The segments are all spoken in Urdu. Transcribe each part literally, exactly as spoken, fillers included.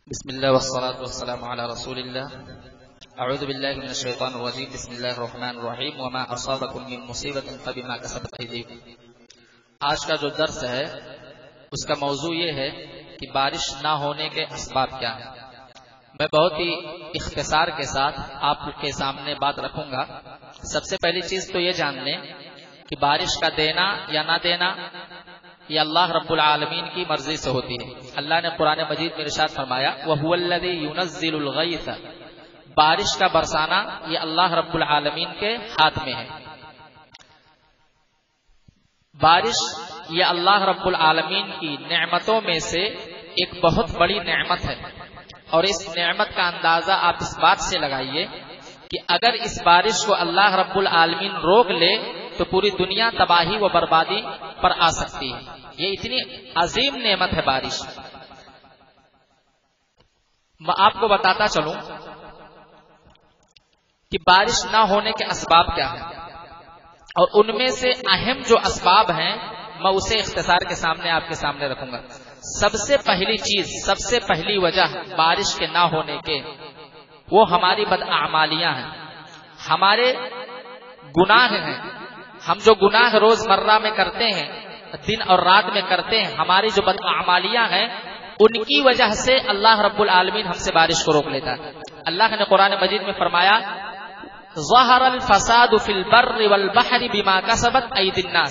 بسم اللہ والصلاة والسلام علی رسول اللہ اعوذ باللہ من الشیطان الرجیم بسم اللہ الرحمن الرحیم وما اصابکم من مصیبت فبما کسبت ایدیکم۔ آج کا جو درس ہے اس کا موضوع یہ ہے کہ بارش نہ ہونے کے اسباب کیا ہیں۔ میں بہت ہی اختصار کے ساتھ آپ کے سامنے بات رکھوں گا۔ سب سے پہلی چیز تو یہ جان لیں کہ بارش کا دینا یا نہ دینا یہ اللہ رب العالمین کی مرضی سے ہوتی ہے۔ اللہ نے قرآن مجید میں ارشاد فرمایا وَهُوَ الَّذِي يُنَزِّلُ الْغَيْثَ، بارش کا برسانا یہ اللہ رب العالمین کے ہاتھ میں ہے۔ بارش یہ اللہ رب العالمین کی نعمتوں میں سے ایک بہت بڑی نعمت ہے، اور اس نعمت کا اندازہ آپ اس بات سے لگائیے کہ اگر اس بارش کو اللہ رب العالمین روک لے تو پوری دنیا تباہی و بربادی پر آ سکتی ہے۔ یہ اتنی عظیم نعمت ہے بارش۔ میں آپ کو بتاتا چلوں کہ بارش نہ ہونے کے اسباب کیا ہیں، اور ان میں سے اہم جو اسباب ہیں میں اسے اختصار کے سامنے آپ کے سامنے رکھوں گا۔ سب سے پہلی چیز، سب سے پہلی وجہ بارش کے نہ ہونے کے وہ ہماری بداعمالیاں ہیں، ہمارے گناہ ہیں۔ ہم جو گناہ روز مرہ میں کرتے ہیں، دن اور رات میں کرتے ہیں، ہماری جو بداعمالیاں ہیں ان کی وجہ سے اللہ رب العالمین ہم سے بارش کو روک لیتا ہے۔ اللہ نے قرآن مجید میں فرمایا ظہر الفساد فی البر والبحر بما کسبت ایدی الناس،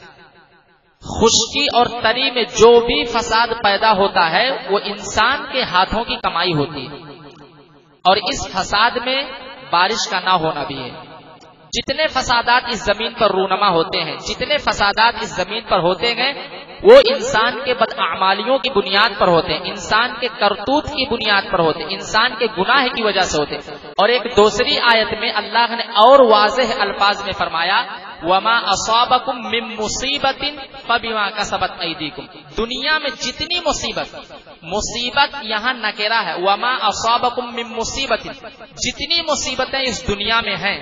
خشکی اور تری میں جو بھی فساد پیدا ہوتا ہے وہ انسان کے ہاتھوں کی کمائی ہوتی ہے، اور اس فساد میں بارش کا نہ ہونا بھی ہے۔ جتنے فسادات اس زمین پر رونما ہوتے ہیں، جتنے فسادات اس زمین پر ہوتے ہیں وہ انسان کے بداعمالیوں کی بنیاد پر ہوتے ہیں، انسان کے کرتوت کی بنیاد پر ہوتے ہیں، انسان کے گناہ کی وجہ سے ہوتے ہیں۔ اور ایک دوسری آیت میں اللہ نے اور واضح الفاظ میں فرمایا وَمَا أَصَابَكُم مِّن مُّصِيبَةٍ فَبِمَا كَسَبَتْ أَيْدِيكُم۔ دنیا میں جتنی مصیبت، مصیبت یہاں نکرہ ہے، وَمَا أَصَابَكُم مِّن مُّصِيبَةٍ، جتنی مصیبتیں اس دنیا میں ہیں،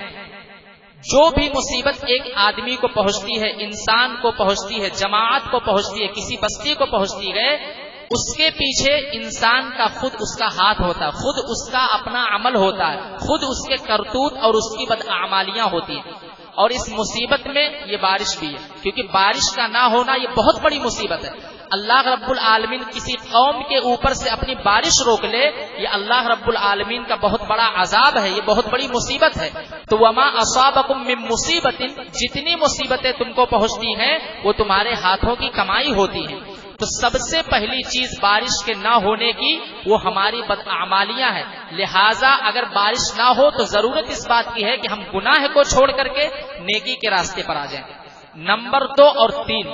جو بھی مصیبت ایک آدمی کو پہنچتی ہے، انسان کو پہنچتی ہے، جماعت کو پہنچتی ہے، کسی بستی کو پہنچتی ہے، اس کے پیچھے انسان کا خود اس کا ہاتھ ہوتا ہے، خود اس کا اپنا عمل ہوتا ہے، خود اس کے کرتوت اور اس کی بداعمالیاں ہوتی ہیں۔ اور اس مصیبت میں یہ بارش بھی ہے، کیونکہ بارش کا نہ ہونا یہ بہت بڑی مصیبت ہے۔ اللہ رب العالمین کسی قوم کے اوپر سے اپنی بارش روک لے، یہ اللہ رب العالمین کا بہت بڑا عذاب ہے، یہ بہت بڑی مصیبت ہے۔ تو وما اصابکم من مصیبت، جتنی مصیبتیں تم کو پہنچتی ہیں وہ تمہارے ہاتھوں کی کمائی ہوتی ہیں۔ تو سب سے پہلی چیز بارش کے نہ ہونے کی وہ ہماری بداعمالیاں ہیں۔ لہٰذا اگر بارش نہ ہو تو ضرورت اس بات کی ہے کہ ہم گناہ کو چھوڑ کر کے نیکی کے راستے پر آ جائیں۔ نمبر دو اور تین،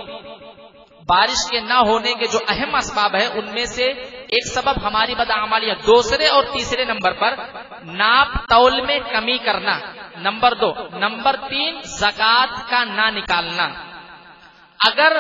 بارش کے نہ ہونے کے جو اہم اسباب ہیں ان میں سے ایک سبب ہماری بداعمالیاں۔ دوسرے اور تیسرے نمبر پر ناپ تول میں کمی کرنا، نمبر دو۔ نمبر تین، زکوٰۃ کا نہ نکالنا۔ اگر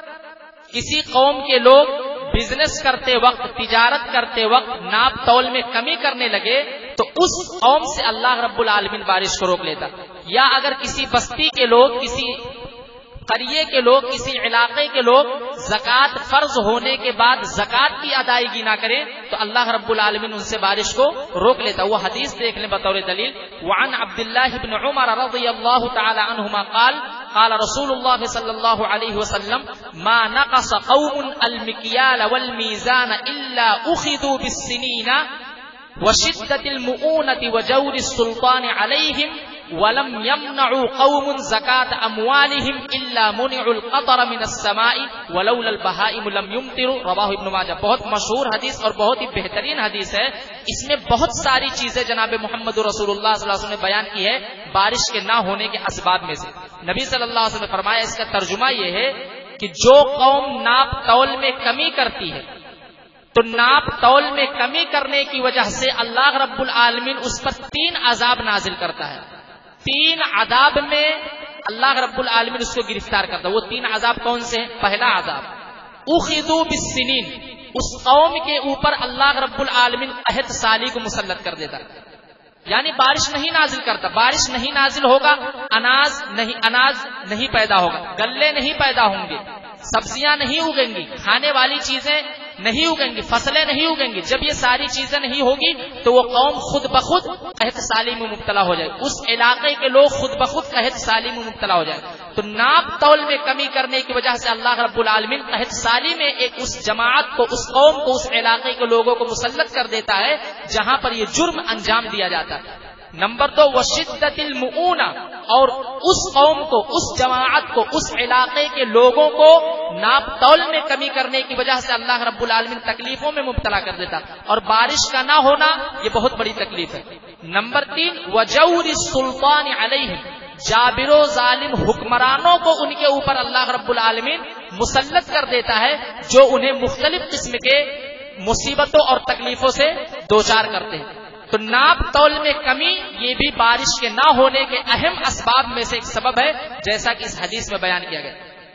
کسی قوم کے لوگ بزنس کرتے وقت، تجارت کرتے وقت ناپ تول میں کمی کرنے لگے تو اس قوم سے اللہ رب العالمین بارش کو روک لیتا۔ یا اگر کسی بستی کے لوگ، کسی قریے کے لوگ، کسی علاقے کے لوگ زکوٰۃ فرض ہونے کے بعد زکوٰۃ کی ادائیگی نہ کریں تو اللہ رب العالمین ان سے بارش کو روک لیتا۔ وہ حدیث دیکھ لیں بطور دلیل، وعن عبد اللہ بن عمر رضی اللہ تعالی عنہما قال قال رسول اللہ صلی اللہ علیہ وسلم ما نقص قوم المکیال والمیزان الا اخذوا بالسنین وشدة المؤونة وجور السلطان علیہم وَلَمْ يَمْنَعُوا قَوْمٌ زَكَاةَ أَمْوَالِهِمْ إِلَّا مُنِعُوا الْقَطَرَ مِنَ السَّمَاءِ وَلَوْلَا الْبَهَائِمُ لَمْ يُمْطِرُوا، رواہ ابن ماجہ۔ بہت مشہور حدیث اور بہت ہی بہترین حدیث ہے۔ اس میں بہت ساری چیزیں جناب محمد رسول اللہ صلی اللہ علیہ وسلم نے بیان کی ہے بارش کے نہ ہونے کے اسباب میں سے۔ نبی صلی اللہ علیہ وسلم نے فرمایا، اس کا ترجمہ یہ ہے کہ جو قوم ناپ تول میں کمی کرتی ہے تو ناپ تول میں کمی کرنے کی وجہ سے اللہ رب العالمین اس پر تین عذاب نازل کرتا ہے۔ تین عذاب میں اللہ رب العالمین اس کو گرفتار کرتا ہے۔ وہ تین عذاب کون سے ہیں؟ پہلا عذاب اخذوا بالسنین، اس قوم کے اوپر اللہ رب العالمین قحط سالی کو مسلط کر دیتا، یعنی بارش نہیں نازل کرتا۔ بارش نہیں نازل ہوگا، اناج نہیں اناج نہیں پیدا ہوگا، گلے نہیں پیدا ہوں گے، سبزیاں نہیں اگیں گی، کھانے والی چیزیں نہیں اگیں گی، فصلیں نہیں اگیں گی. جب یہ ساری چیزیں نہیں ہوگی تو وہ قوم خود بخود قحط سالی میں مبتلا ہو جائے، اس علاقے کے لوگ خود بخود قحط سالی میں مبتلا ہو جائے. تو ناپ تول میں کمی کرنے کی وجہ سے اللہ رب العالمین قحط سالی میں ایک اس جماعت کو، اس قوم کو، اس علاقے کے لوگوں کو مسلط کر دیتا ہے جہاں پر یہ جرم انجام دیا جاتا ہے. نمبر دو وشدت المؤونہ، اور اس قوم کو، اس جماعت کو، اس علاقے کے لوگوں کو ناپ تول میں کمی کرنے کی وجہ سے اللہ رب العالمین تکلیفوں میں مبتلا کر دیتا، اور بارش کا نہ ہونا یہ بہت بڑی تکلیف ہے. نمبر تین وجور السلطان علیہم، جابر و ظالم حکمرانوں کو ان کے اوپر اللہ رب العالمین مسلط کر دیتا ہے جو انہیں مختلف قسم کے مصیبتوں اور تکلیفوں سے دوچار کرتے ہیں. تو ناپ تول میں کمی یہ بھی بارش کے نہ ہونے کے اہم اسباب میں سے ایک سبب ہے، جیسا کہ اس حدیث میں بیان کیا گیا.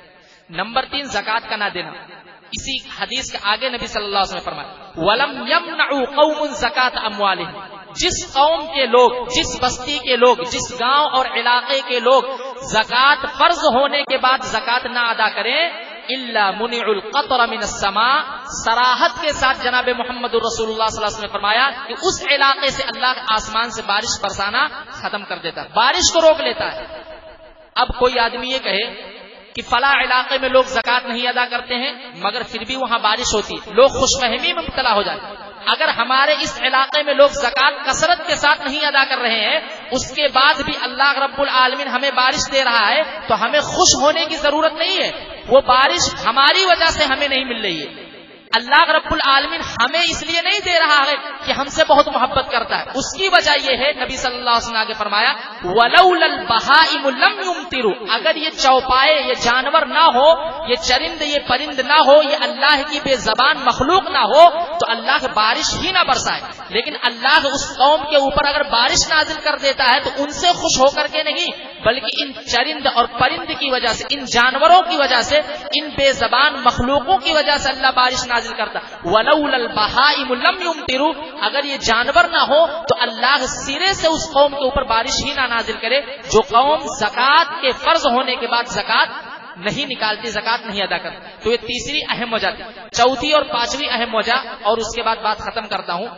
نمبر تین زکوٰۃ کا نہ دینا. اسی حدیث کے آگے نبی صلی اللہ علیہ وسلم نے فرمایا وَلَمْ يَمْنَعُوا قَوْمٌ زَكَاةَ أَمْوَالِهِمْ، جس قوم کے لوگ، جس بستی کے لوگ، جس گاؤں اور علاقے کے لوگ زکوٰۃ فرض ہونے کے بعد زکوٰۃ نہ ادا کریں الا منع القطر من السماء، صراحت کے ساتھ جناب محمد رسول اللہ صلی اللہ علیہ وسلم نے فرمایا کہ اس علاقے سے اللہ آسمان سے بارش برسانا ختم کر دیتا ہے، بارش کو روک لیتا ہے. اب کوئی آدمی یہ کہے کہ فلاں علاقے میں لوگ زکوٰۃ نہیں ادا کرتے ہیں مگر پھر بھی وہاں بارش ہوتی ہے، لوگ خوش فہمی میں مبتلا ہو جاتے. اگر ہمارے اس علاقے میں لوگ زکوٰۃ کثرت کے ساتھ نہیں ادا کر رہے ہیں، اس کے بعد بھی اللہ رب العالمین ہمیں بارش دے رہا ہے، تو ہمیں خوش ہونے کی ضرورت نہیں ہے. وہ بارش ہماری وجہ سے ہمیں نہیں مل رہی ہے. اللہ رب العالمین ہمیں اس لیے نہیں دے رہا ہے کہ ہم سے بہت محبت کرتا ہے، اس کی وجہ یہ ہے، نبی صلی اللہ علیہ وسلم نے فرمایا وَلَوْلَا الْبَهَائِمُ لَمْ يُمْطِرُوا، اگر یہ چوپائے، یہ جانور نہ ہو، یہ چرند، یہ پرند نہ ہو، یہ اللہ کی بے زبان مخلوق نہ ہو تو اللہ بارش ہی نہ برسائے. لیکن اللہ اس قوم کے اوپر اگر بارش نازل کر دیتا ہے تو ان سے خوش ہو کر کے نہیں، بلکہ ان چرند اور پرند کی وجہ سے، ان جانوروں کی وجہ سے، ان بے زبان مخلوقوں کی وجہ سے اللہ بارش نازل کرتا. وَلَوْلَا الْبَهَائِمُ لَمْ يُمْطِرُوا، اگر یہ جانور نہ ہو تو اللہ سرے سے اس قوم کے اوپر بارش ہی نہ نازل کرے جو قوم زکوٰۃ کے فرض ہونے کے بعد زکوٰۃ نہیں نکالتی، زکوٰۃ نہیں ادا کرتی. تو یہ تیسری اہم وجہ تھی. چوتھی اور پانچویں اہم وجہ، اور اس کے بعد بات ختم کرتا ہوں،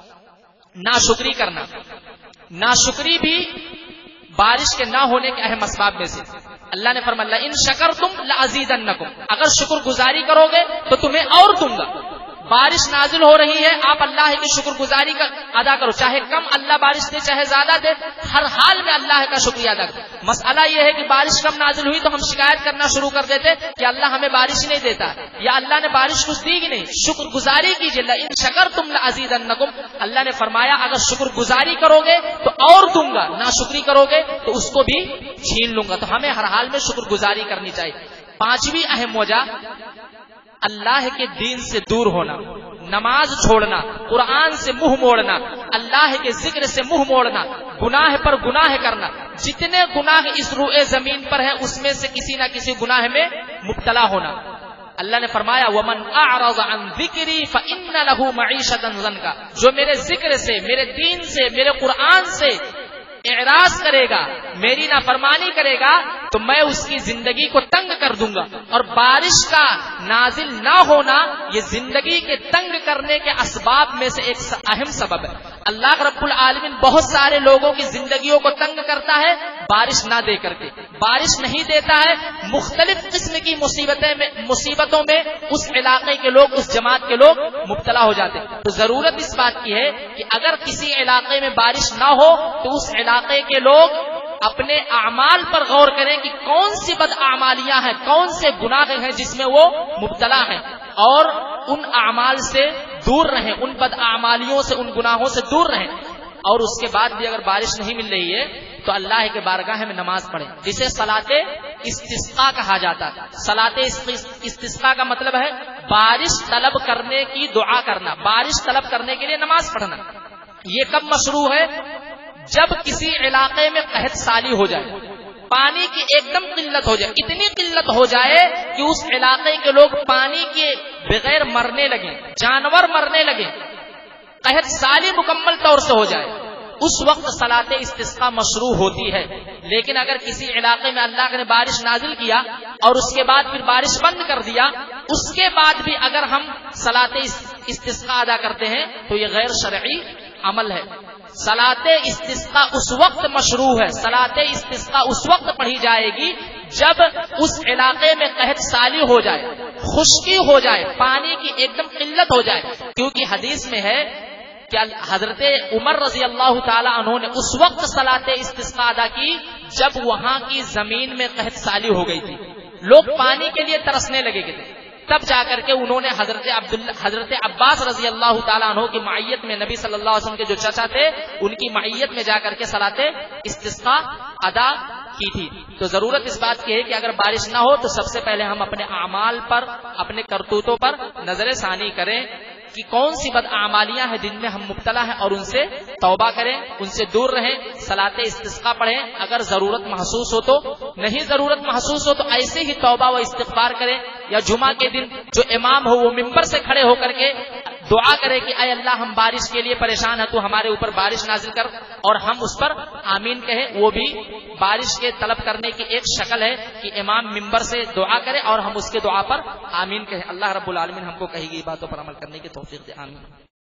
ناشکری کرنا. ناشکری بھی بارش کے نہ ہونے کے اہم اسباب میں سے. اللہ نے فرمایا ان شکرتم لازیدنکم، اگر شکر گزاری کرو گے تو تمہیں اور دوں گا. بارش نازل ہو رہی ہے، آپ اللہ کی شکر گزاری کا ادا کرو، چاہے کم اللہ بارش دے چاہے زیادہ دے، ہر حال میں اللہ کا شکریہ ادا کرو. مسئلہ یہ ہے کہ بارش کم نازل ہوئی تو ہم شکایت کرنا شروع کر دیتے کہ اللہ ہمیں بارش نہیں دیتا، یا اللہ نے بارش کچھ دی کہ نہیں. شکر گزاری کیجیے. ان شکرتم لازیدنکم، اللہ نے فرمایا اگر شکر گزاری کرو گے تو اور دوں گا، ناشکری کرو گے تو اس کو بھی چھین لوں گا. تو ہمیں ہر حال میں شکر گزاری کرنی چاہیے. پانچویں اہم وجہ اللہ کے دین سے دور ہونا، نماز چھوڑنا، قرآن سے منہ موڑنا، اللہ کے ذکر سے منہ موڑنا، گناہ پر گناہ کرنا. جتنے گناہ اس روئے زمین پر ہیں اس میں سے کسی نہ کسی گناہ میں مبتلا ہونا. اللہ نے فرمایا وَمَنْ أَعْرَضَ عَنْ ذِكْرِي فَإِنَّ لَهُ مَعِيشَةً ضَنْكًا، جو میرے ذکر سے، میرے دین سے، میرے قرآن سے اعراض کرے گا، میری نافرمانی کرے گا تو میں اس کی زندگی کو تنگ کر دوں گا. اور بارش کا نازل نہ ہونا یہ زندگی کے تنگ کرنے کے اسباب میں سے ایک اہم سبب ہے. اللہ رب العالمین بہت سارے لوگوں کی زندگیوں کو تنگ کرتا ہے بارش نہ دے کر کے. بارش نہیں دیتا ہے، مختلف قسم کی مصیبتیں میں مصیبتوں میں اس علاقے کے لوگ، اس جماعت کے لوگ مبتلا ہو جاتے ہیں. تو ضرورت اس بات کی ہے کہ اگر کسی علاقے میں بارش نہ ہو تو اس علاقے کے لوگ اپنے اعمال پر غور کریں کہ کون سی بد اعمالیاں ہیں، کون سے گناہ ہیں جس میں وہ مبتلا ہیں، اور ان اعمال سے دور رہیں، ان بد اعمالیوں سے، ان گناہوں سے دور رہیں. اور اس کے بعد بھی اگر بارش نہیں مل رہی ہے تو اللہ کے بارگاہ میں نماز پڑھیں، جسے صلاۃ استسقاء کہا جاتا ہے. صلاۃ استسقاء کا مطلب ہے بارش طلب کرنے کی دعا کرنا، بارش طلب کرنے کے لیے نماز پڑھنا. یہ کب مشروع ہے؟ جب کسی علاقے میں قحط سالی ہو جائے، پانی کی ایک دم قلت ہو جائے، اتنی قلت ہو جائے کہ اس علاقے کے لوگ پانی کے بغیر مرنے لگیں، جانور مرنے لگیں، قحط سالی مکمل طور سے ہو جائے، اس وقت صلاۃ استسقاء مشروع ہوتی ہے. لیکن اگر کسی علاقے میں اللہ نے بارش نازل کیا اور اس کے بعد پھر بارش بند کر دیا اس کے بعد بھی اگر ہم صلاۃ استسقاء ادا کرتے ہیں تو یہ غیر شرعی عمل ہے. صلاۃ استسقاء اس وقت مشروع ہے، صلاۃ استسقاء اس وقت پڑھی جائے گی جب اس علاقے میں قحط سالی ہو جائے، خشکی ہو جائے، پانی کی ایک دم قلت ہو جائے. کیونکہ حدیث میں ہے کہ حضرت عمر رضی اللہ تعالی عنہ نے اس وقت صلاۃ استسقاء ادا کی جب وہاں کی زمین میں قحط سالی ہو گئی تھی، لوگ پانی کے لیے ترسنے لگے گئے تھے. تب جا کر کے انہوں نے حضرت عبداللہ حضرت عباس رضی اللہ تعالیٰ عنہ کی معیت میں نبی صلی اللہ علیہ وسلم کے جو چچا تھے ان کی معیت میں جا کر کے صلاۃ استسقاء ادا کی تھی. تو ضرورت اس بات کی ہے کہ اگر بارش نہ ہو تو سب سے پہلے ہم اپنے اعمال پر، اپنے کرتوتوں پر نظر ثانی کریں کہ کون سی بد اعمالیاں ہیں جن میں ہم مبتلا ہیں اور ان سے توبہ کریں، ان سے دور رہیں، صلاۃ استسقاء پڑھیں. اگر ضرورت محسوس ہو تو، نہیں ضرورت محسوس ہو تو ایسے ہی توبہ و استغفار کریں. یا جمعہ کے دن جو امام ہو وہ ممبر سے کھڑے ہو کر کے دعا کرے کہ اے اللہ ہم بارش کے لیے پریشان ہیں، تو ہمارے اوپر بارش نازل کر، اور ہم اس پر آمین کہیں. وہ بھی بارش کے طلب کرنے کی ایک شکل ہے کہ امام ممبر سے دعا کرے اور ہم اس کے دعا پر آمین کہیں. اللہ رب العالمین ہم کو کہی گئی باتوں پر عمل کرنے کی توفیق دے. آمین.